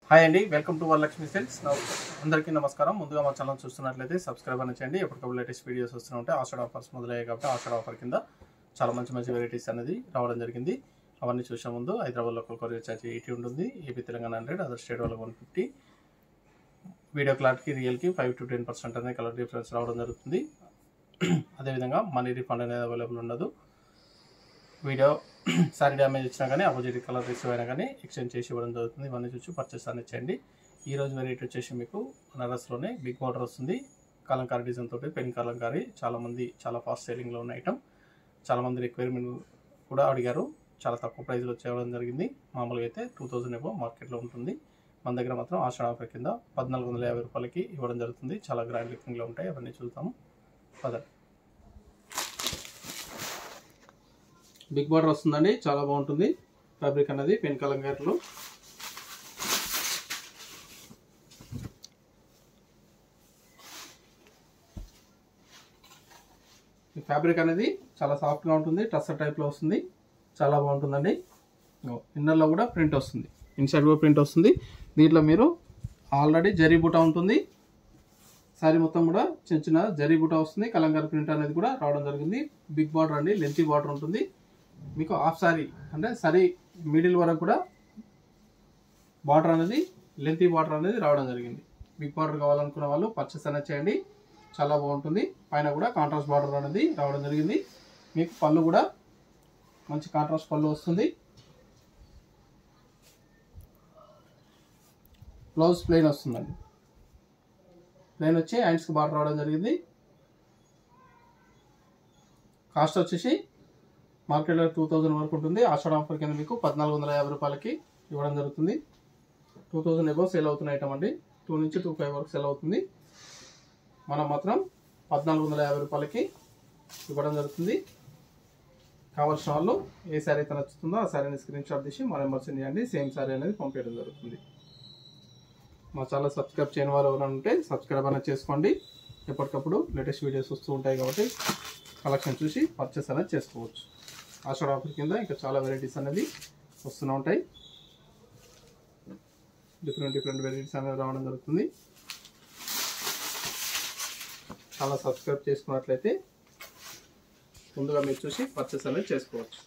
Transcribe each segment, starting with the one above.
Hi అండి, welcome to Varalakshmi silks. అందరికీ నమస్కారం. ముందుగా మా ఛానల్ చూస్తున్నట్లయితే సబ్స్క్రైబ్ అని చేయండి. ఎప్పటికప్పుడు లేటెస్ట్ వీడియోస్ వస్తూ ఉంటాయి. ఆషాఢ ఆఫర్స్ మొదలయ్యాయి కాబట్టి ఆషాఢ ఆఫర్ కింద చాలా మంచి వెరైటీస్ అనేది రావడం జరిగింది. అవన్నీ చూసే ముందు హైదరాబాద్ లోకల్ కొరియర్ ఛార్జ్ 80 ఉంటుంది, ఏపీ తెలంగాణ 100, అదర్ స్టేట్ వాళ్ళకి 150. వీడియో క్లారిటీకి రియల్కి 5 to 10% అనేది కలర్ డిఫరెన్స్ రావడం జరుగుతుంది. అదేవిధంగా మనీ రీఫండ్ అనేది అవైలబుల్ ఉండదు. వీడియో సారీ డ్యామేజ్ ఇచ్చినా కానీ అపోజిట్ కలర్ రిసీవ్ అయినా కానీ ఎక్స్చేంజ్ చేసి ఇవ్వడం జరుగుతుంది. ఇవన్నీ చూసి పర్చేస్ అనేది చేయండి. ఈరోజు వెరైటీ వచ్చేసి మీకు బనారస్లోనే బిగ్ బార్డర్ వస్తుంది. కలంకారీ డిజైన్ తోటి పెన్ కలంకారీ చాలా ఫాస్ట్ సేలింగ్లో ఉన్న ఐటమ్. చాలామంది రిక్వైర్మెంట్ కూడా అడిగారు. చాలా తక్కువ ప్రైస్లో వచ్చేయడం జరిగింది. మామూలుగా అయితే 2000 ఎబో మార్కెట్లో ఉంటుంది. మన దగ్గర మాత్రం ఆషాఢ ఆఫర్ కింద 1450 రూపాయలకి ఇవ్వడం జరుగుతుంది. చాలా గ్రాండ్ లుకింగ్లో ఉంటాయి. అవన్నీ చూద్దాము. పదండి. బిగ్ బార్డర్ వస్తుందండి, చాలా బాగుంటుంది. ఫ్యాబ్రిక్ అనేది పెన్ కలంకారీలో. ఈ ఫ్యాబ్రిక్ అనేది చాలా సాఫ్ట్గా ఉంటుంది, టస్సర్ టైప్లో వస్తుంది. చాలా బాగుంటుందండి. ఇన్నర్లో కూడా ప్రింట్ వస్తుంది, ఇన్సైడ్ కూడా ప్రింట్ వస్తుంది. దీంట్లో మీరు ఆల్రెడీ జరీ బూటా ఉంటుంది. శారీ మొత్తం కూడా చిన్న జరీ బూటా వస్తుంది. కలంకారీ ప్రింట్ అనేది కూడా రావడం జరిగింది. బిగ్ బార్డర్ అండి, లెంతీ బార్డర్ ఉంటుంది. మీకు హాఫ్ సారీ అంటే సారీ మిడిల్ వరకు కూడా బార్డర్ అనేది లెంతీ బార్డర్ అనేది రావడం జరిగింది. బిగ్ బార్డర్ కావాలనుకున్న వాళ్ళు పర్చేస్ అనేది చేయండి, చాలా బాగుంటుంది. పైన కూడా కాంట్రాస్ట్ బార్డర్ అనేది రావడం జరిగింది. మీకు పళ్ళు కూడా మంచి కాంట్రాస్ట్ పళ్ళు వస్తుంది. బ్లౌజ్ ప్లెయిన్ వస్తుందండి. ప్లెయిన్ వచ్చి హ్యాండ్స్కి బార్డర్ రావడం జరిగింది. కాస్ట్ వచ్చేసి మార్కెట్లో 2000 వరకు ఉంటుంది. ఆషాఢ ఆఫర్ కింద మీకు 1450 రూపాయలకి ఇవ్వడం జరుగుతుంది. 2000 ఎబో సేల్ అవుతున్న ఐటమ్ అండి. 2 నుంచి 25 వరకు సేల్ అవుతుంది. మనం మాత్రం 1450 రూపాయలకి ఇవ్వడం జరుగుతుంది. కావాల్సిన వాళ్ళు ఏ శారీ అయితే నచ్చుతుందో ఆ శారీని స్క్రీన్ షాట్ తీసి మా నెంబర్ సెండ్ చేయండి. సేమ్ శారీ అనేది పంపించడం జరుగుతుంది. మా ఛానల్ సబ్స్క్రైబ్ చేయని వారు ఎవరైనా ఉంటే సబ్స్క్రైబ్ అనేది చేసుకోండి. ఎప్పటికప్పుడు లేటెస్ట్ వీడియోస్ వస్తూ ఉంటాయి కాబట్టి కలెక్షన్ చూసి పర్చేస్ అనేది చేసుకోవచ్చు. ఆషాఢ ఆఫర్ కింద ఇంకా చాలా వెరైటీస్ అనేది వస్తూనే ఉంటాయి. డిఫరెంట్ వెరైటీస్ అనేది రావడం జరుగుతుంది. చాలా సబ్స్క్రైబ్ చేసుకున్నట్లయితే ముందుగా మీరు చూసి పర్చేస్ అనేది చేసుకోవచ్చు.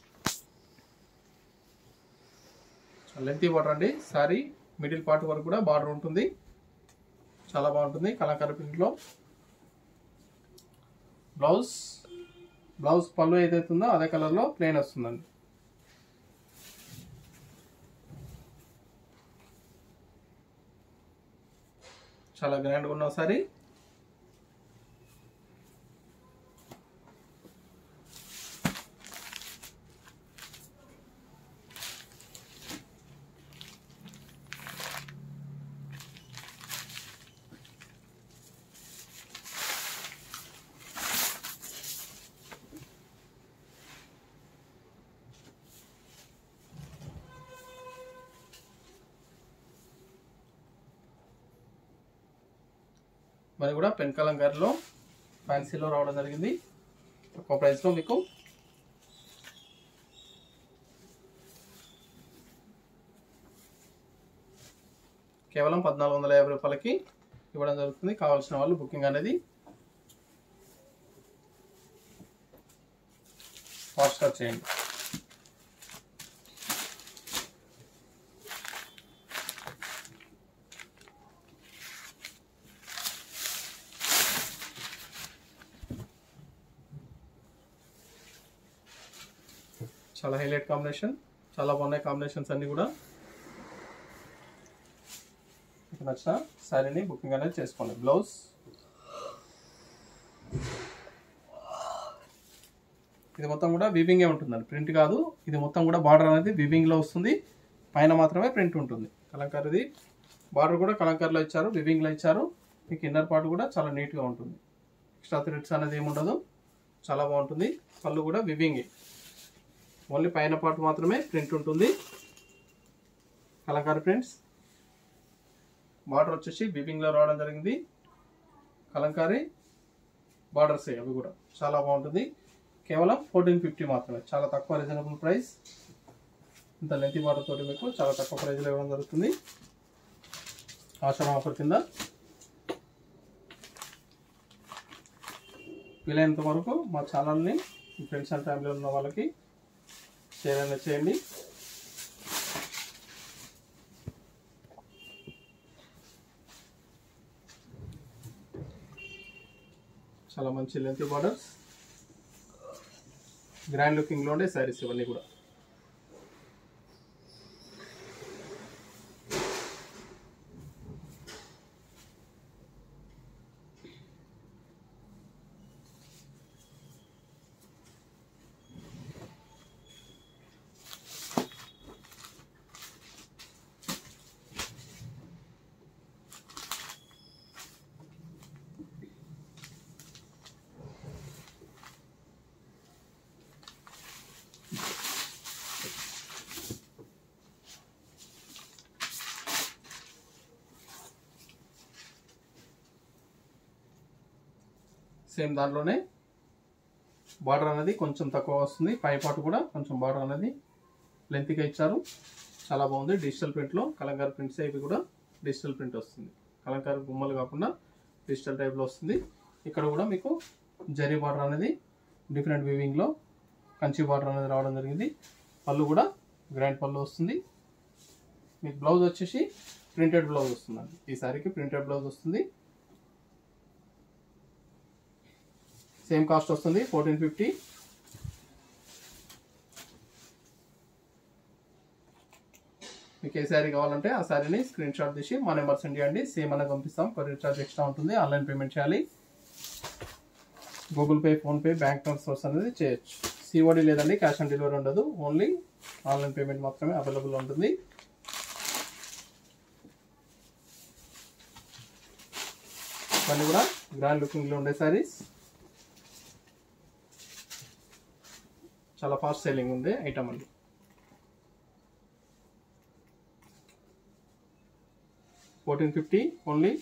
లెంతీ బార్డర్ అండి. సారీ మిడిల్ పార్ట్ వరకు కూడా బార్డర్ ఉంటుంది. చాలా బాగుంటుంది. కలంకారీ ప్రింట్లో బ్లౌజ్ పళ్ళు ఏదైతే ఉందో అదే కలర్లో ప్లెయిన్ వస్తుందండి. చాలా గ్రాండ్గా ఉన్న సారీ. మరి కూడా పెన్ కలంకారీలో ఫ్యాన్సీలో రావడం జరిగింది. తక్కువ ప్రైస్లో మీకు కేవలం 1450 రూపాయలకి ఇవ్వడం జరుగుతుంది. కావాల్సిన వాళ్ళు బుకింగ్ అనేది ఫాస్ట్గా చేయండి. చాలా హైలైట్ కాంబినేషన్, చాలా బాగున్నాయి కాంబినేషన్స్ అన్నీ కూడా. మీకు నచ్చిన శారీని బుకింగ్ అనేది చేసుకోండి. బ్లౌజ్ ఇది మొత్తం కూడా వీవింగే ఉంటుందండి, ప్రింట్ కాదు. ఇది మొత్తం కూడా బార్డర్ అనేది వీవింగ్లో వస్తుంది. పైన మాత్రమే ప్రింట్ ఉంటుంది. కలంకారీది బార్డర్ కూడా కలంకారీలో ఇచ్చారు, వీవింగ్లో ఇచ్చారు. మీకు ఇన్నర్ పార్ట్ కూడా చాలా నీట్గా ఉంటుంది. ఎక్స్ట్రా థ్రెడ్స్ అనేది ఏముండదు. చాలా బాగుంటుంది. పళ్ళు కూడా వీవింగే, ఓన్లీ పైన పార్ట్ మాత్రమే ప్రింట్ ఉంటుంది. కలంకారీ ప్రింట్స్. బార్డర్ వచ్చేసి వీవింగ్లో రావడం జరిగింది. కలంకారీ బార్డర్స్ అవి కూడా చాలా బాగుంటుంది. కేవలం 1450 మాత్రమే, చాలా తక్కువ రీజనబుల్ ప్రైస్. ఇంత లెంతీ బార్డర్ తోటి మీకు చాలా తక్కువ ప్రైస్లో ఇవ్వడం జరుగుతుంది. ఆషాఢం ఆఫర్ కింద వీలైనంత వరకు మా ఛానల్ని మీ ఫ్రెండ్స్ అండ్ ఫ్యామిలీలో ఉన్న వాళ్ళకి షేర్ అనేది చేయండి. చాలా మంచి లెంత్ బార్డర్స్, గ్రాండ్ లుకింగ్లో ఉండే శారీస్ ఇవన్నీ కూడా. సేమ్ దాంట్లోనే బార్డర్ అనేది కొంచెం తక్కువ వస్తుంది, పై పాటు కూడా కొంచెం బార్డర్ అనేది లెంత్గా ఇచ్చారు. చాలా బాగుంది. డిజిటల్ ప్రింట్లో కలంకారీ ప్రింట్స్ ఇవి కూడా డిజిటల్ ప్రింట్ వస్తుంది. కలంకారీ బొమ్మలు కాకుండా డిజిటల్ టైప్లో వస్తుంది. ఇక్కడ కూడా మీకు జరీ బార్డర్ అనేది డిఫరెంట్ వీవింగ్లో కంచి బార్డర్ అనేది రావడం జరిగింది. పళ్ళు కూడా గ్రాండ్ పళ్ళు వస్తుంది. మీకు బ్లౌజ్ వచ్చేసి ప్రింటెడ్ బ్లౌజ్ వస్తుందండి. ఈ సారీకి ప్రింటెడ్ బ్లౌజ్ వస్తుంది. సేమ్ కాస్ట్ వస్తుంది 1450. మీకు ఏ శారీ కావాలంటే ఆ శారీని స్క్రీన్ షాట్ తీసి మా నెంబర్ సెండ్ చేయండి. సేమ్ అనేది పంపిస్తాం. కొరియర్ ఛార్జ్ ఎక్స్ట్రా ఉంటుంది. ఆన్లైన్ పేమెంట్ చేయాలి. Google pay, PhonePe, bank transfers అనేది చేయొచ్చు. సిఓడి లేదండి, క్యాష్ ఆన్ డెలివరీ ఉండదు. ఓన్లీ ఆన్లైన్ పేమెంట్ మాత్రమే అవైలబుల్ ఉంటుంది. ఇవన్నీ కూడా గ్రాండ్ లుకింగ్లో ఉండే శారీస్. చాలా ఫాస్ట్ సేలింగ్ ఉంది ఐటమ్ అండి. $1450 ఓన్లీ.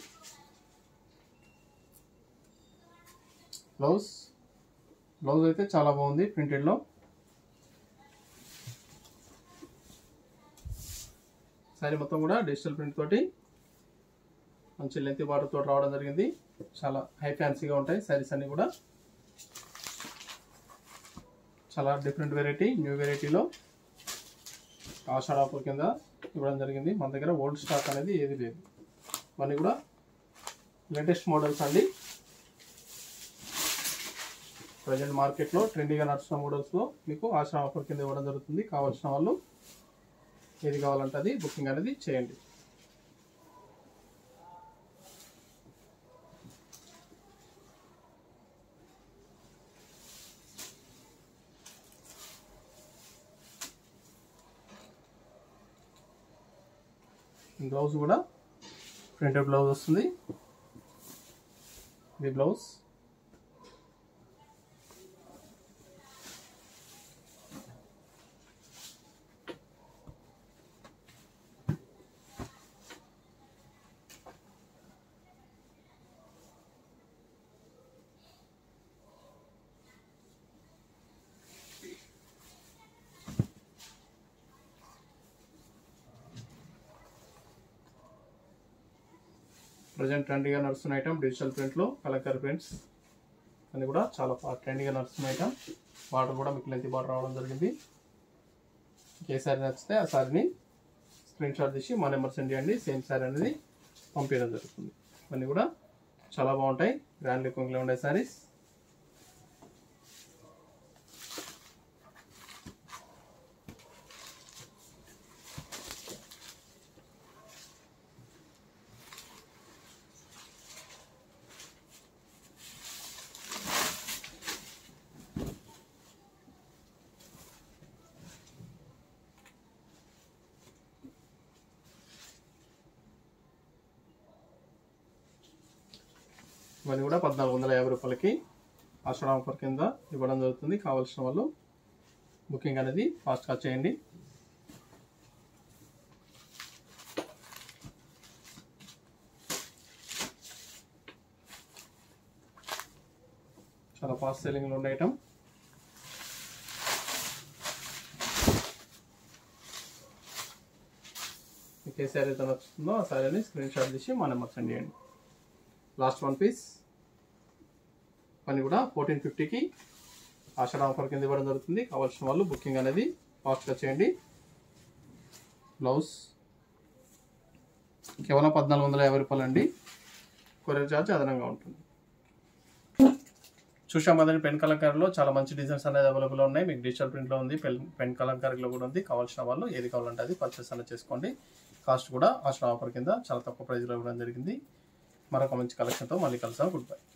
బ్లౌజ్ అయితే చాలా బాగుంది ప్రింటెడ్లో. సారీ మొత్తం కూడా డిజిటల్ ప్రింట్ తోటి మంచి లెంత్ బార్డర్ తోటి రావడం జరిగింది. చాలా హై ఫ్యాన్సీగా ఉంటాయి సారీస్ అన్ని కూడా. చాలా డిఫరెంట్ వెరైటీ, న్యూ వెరైటీలో ఆషాఢ ఆఫర్ కింద ఇవ్వడం జరిగింది. మన దగ్గర ఓల్డ్ స్టాక్ అనేది ఏది లేదు. ఇవన్నీ కూడా లేటెస్ట్ మోడల్స్ అండి. ప్రజెంట్ మార్కెట్లో ట్రెండీగా నడుస్తున్న మోడల్స్లో మీకు ఆషాఢ ఆఫర్ కింద ఇవ్వడం జరుగుతుంది. కావాల్సిన వాళ్ళు ఏది కావాలంటే అది బుకింగ్ అనేది చేయండి. బ్లౌజ్ కూడా ప్రింటెడ్ బ్లౌజ్ వస్తుంది. ఇది బ్లౌజ్. ప్రజెంట్ ట్రెండీగా నడుస్తున్న ఐటమ్ డిజిటల్ ప్రింట్లో కలంకారీ ప్రింట్స్ అని కూడా చాలా ట్రెండీగా నడుస్తున్న ఐటమ్. బార్డర్ కూడా మీకు లెంత్ బార్డర్ రావడం జరిగింది. ఏ శారీ నచ్చితే ఆ శారీని స్క్రీన్ షాట్ తీసి మా నెంబర్ సెండ్ చేయండి. సేమ్ శారీ అనేది పంపించడం జరుగుతుంది. ఇవన్నీ కూడా చాలా బాగుంటాయి. గ్రాండ్ లుకింగ్లో ఉండే శారీస్. ఇవన్నీ కూడా 1450 రూపాయలకి ఆషాఢ ఆఫర్ కింద ఇవ్వడం జరుగుతుంది. కావాల్సిన వాళ్ళు బుకింగ్ అనేది ఫాస్ట్గా చేయండి. చాలా ఫాస్ట్ సెల్లింగ్లో ఉండే ఐటమ్. మీకు ఏ శారీ అయితే నచ్చుతుందో ఆ శారీని స్క్రీన్ షాట్ తీసి మా నెంబర్ సెండ్ చేయండి. లాస్ట్ 1 పీస్ పని కూడా 1450కి ఆషాఢ ఆఫర్ కింద ఇవ్వడం జరుగుతుంది. కావాల్సిన వాళ్ళు బుకింగ్ అనేది ఫాస్ట్గా చేయండి. బ్లౌజ్ కేవలం 1450 రూపాయలు అండి. కొరియర్ ఛార్జ్ అదనంగా ఉంటుంది. చూసాం కదండి, పెన్ కలంకారీలో చాలా మంచి డిజైన్స్ అనేది అవైలబుల్ ఉన్నాయి. మీకు డిజిటల్ ప్రింట్లో ఉంది, పెన్ కలంకారీలో కూడా ఉంది. కావాల్సిన వాళ్ళు ఏది కావాలంటే అది పర్చేస్ అనేది చేసుకోండి. కాస్ట్ కూడా ఆషాఢ ఆఫర్ కింద చాలా తక్కువ ప్రైస్లో ఇవ్వడం జరిగింది. మరొక మంచి కలెక్షన్తో మళ్ళీ కలుద్దాం. Good by.